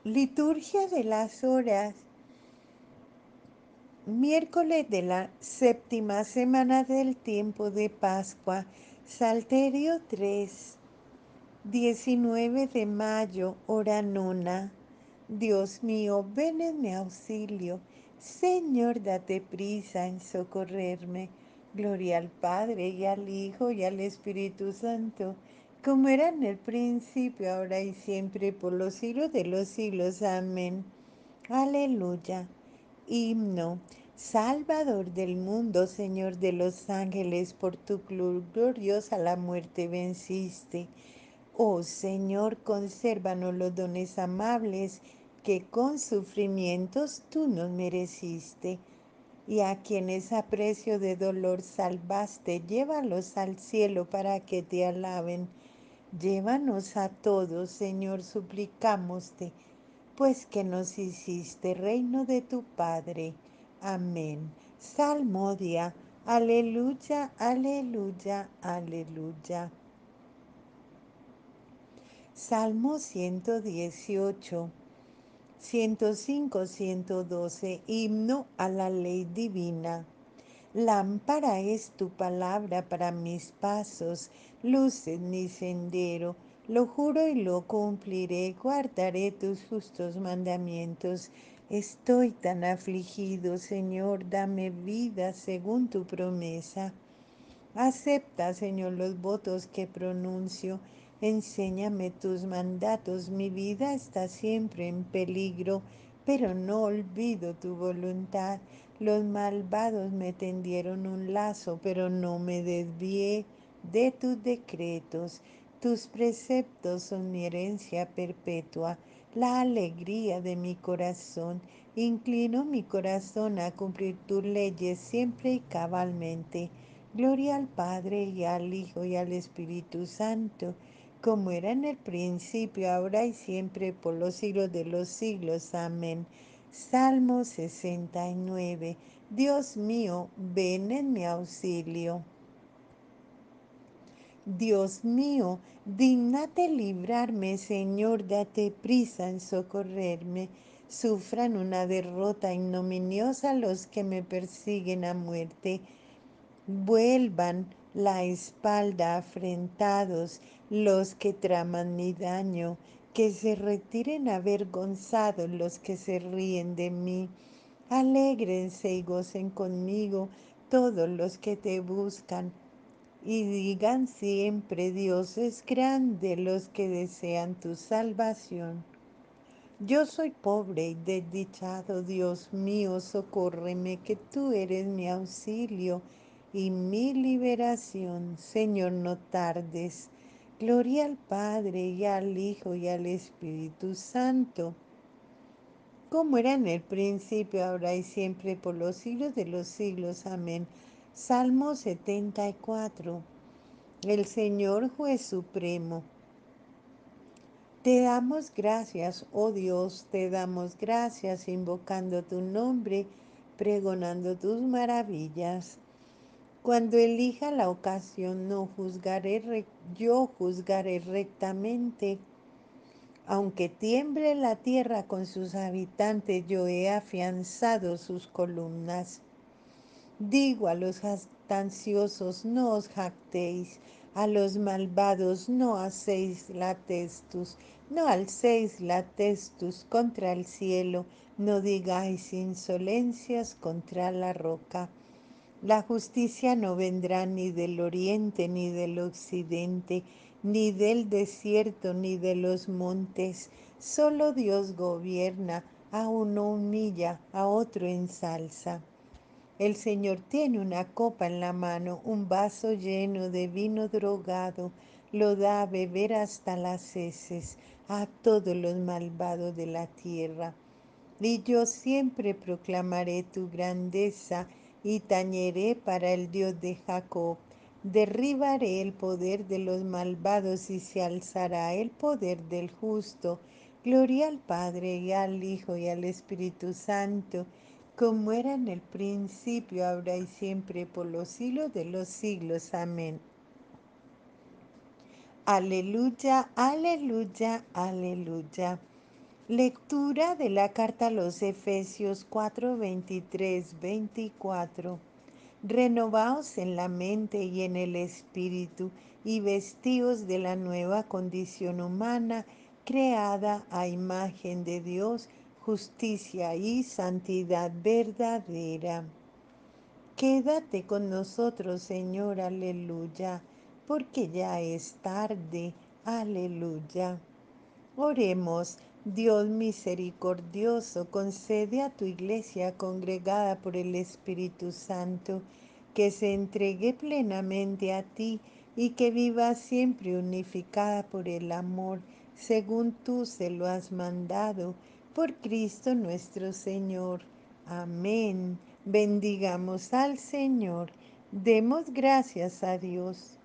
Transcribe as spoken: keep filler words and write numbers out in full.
Liturgia de las horas. Miércoles de la séptima semana del tiempo de Pascua. Salterio tres. diecinueve de mayo, hora nona. Dios mío, ven en mi auxilio. Señor, date prisa en socorrerme. Gloria al Padre, y al Hijo, y al Espíritu Santo, como era en el principio, ahora y siempre, por los siglos de los siglos. Amén. Aleluya. Himno. Salvador del mundo, Señor de los ángeles, por tu gloriosa la muerte venciste. Oh Señor, consérvanos los dones amables que con sufrimientos tú nos mereciste. Y a quienes a precio de dolor salvaste, llévalos al cielo para que te alaben. Llévanos a todos, Señor, suplicámoste, pues que nos hiciste reino de tu Padre. Amén. Salmodia. Aleluya, aleluya, aleluya. Salmo ciento dieciocho, ciento cinco, ciento doce. Himno a la ley divina. Lámpara es tu palabra para mis pasos, luz en mi sendero. Lo juro y lo cumpliré, guardaré tus justos mandamientos. Estoy tan afligido, Señor, dame vida según tu promesa. Acepta, Señor, los votos que pronuncio. Enséñame tus mandatos. Mi vida está siempre en peligro, pero no olvido tu voluntad. Los malvados me tendieron un lazo, pero no me desvié de tus decretos. Tus preceptos son mi herencia perpetua, la alegría de mi corazón. Inclino mi corazón a cumplir tus leyes siempre y cabalmente. Gloria al Padre, y al Hijo, y al Espíritu Santo, como era en el principio, ahora y siempre, por los siglos de los siglos. Amén. Salmo sesenta y nueve. Dios mío, ven en mi auxilio. Dios mío, dígnate librarme, Señor, date prisa en socorrerme. Sufran una derrota ignominiosa los que me persiguen a muerte. Vuelvan la espalda afrentados los que traman mi daño, que se retiren avergonzados los que se ríen de mí. Alégrense y gocen conmigo todos los que te buscan, y digan siempre: Dios es grande, los que desean tu salvación. Yo soy pobre y desdichado, Dios mío, socórreme, que tú eres mi auxilio y mi liberación. Señor, no tardes. Gloria al Padre, y al Hijo, y al Espíritu Santo, como era en el principio, ahora y siempre, por los siglos de los siglos. Amén. Salmo setenta y cuatro. El Señor Juez Supremo. Te damos gracias, oh Dios, te damos gracias, invocando tu nombre, pregonando tus maravillas. Cuando elija la ocasión, no juzgaré, yo juzgaré rectamente. Aunque tiemble la tierra con sus habitantes, yo he afianzado sus columnas. Digo a los jactanciosos: no os jactéis; a los malvados: no hacéis la testus, no alcéis la testus contra el cielo, no digáis insolencias contra la roca. La justicia no vendrá ni del oriente ni del occidente, ni del desierto ni de los montes. Solo Dios gobierna, a uno humilla, a otro ensalza. El Señor tiene una copa en la mano, un vaso lleno de vino drogado, lo da a beber hasta las heces a todos los malvados de la tierra. Y yo siempre proclamaré tu grandeza y tañeré para el Dios de Jacob. Derribaré el poder de los malvados y se alzará el poder del justo. Gloria al Padre, y al Hijo, y al Espíritu Santo, como era en el principio, ahora y siempre, por los siglos de los siglos. Amén. Aleluya, aleluya, aleluya. Lectura de la carta a los Efesios cuatro, veintitrés, veinticuatro. Renovaos en la mente y en el espíritu, y vestíos de la nueva condición humana, creada a imagen de Dios, justicia y santidad verdadera. Quédate con nosotros, Señor, aleluya, porque ya es tarde, aleluya. Oremos, Dios misericordioso, concede a tu iglesia congregada por el Espíritu Santo, que se entregue plenamente a ti y que viva siempre unificada por el amor, según tú se lo has mandado, por Cristo nuestro Señor. Amén. Bendigamos al Señor. Demos gracias a Dios.